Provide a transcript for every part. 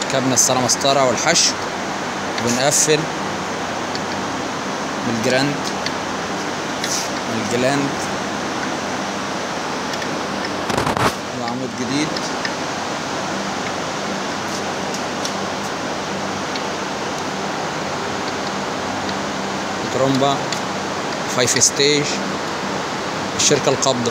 ركبنا السلامسطرة والحشو، ونقفل بالجراند والجلاند وعمود جديد. ترومبا 5 ستيج الشركة القابضة.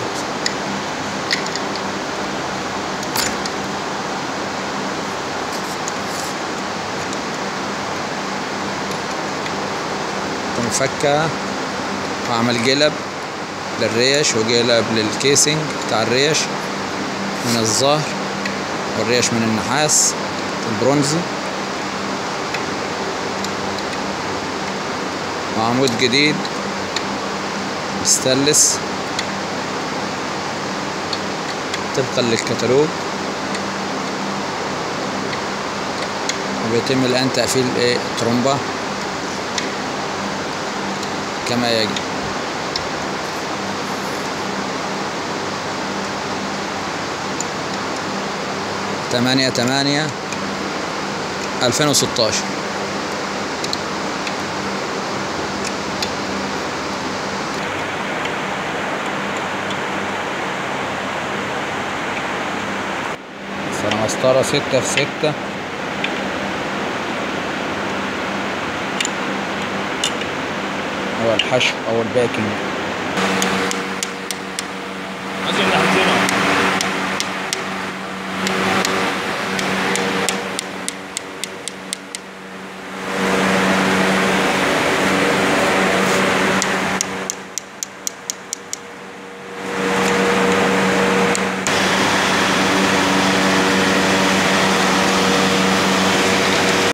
مفكة، وعمل جلب للريش وجلب للكيسنج بتاع الريش من الظهر، والريش من النحاس البرونزي، وعمود جديد ستانلس طبقا للكتالوج. وبيتم الآن تقفيل الترومبة كما يجب. 8/8/2016. سلامسطرة 6/6. هو الحشو أو الباكينج.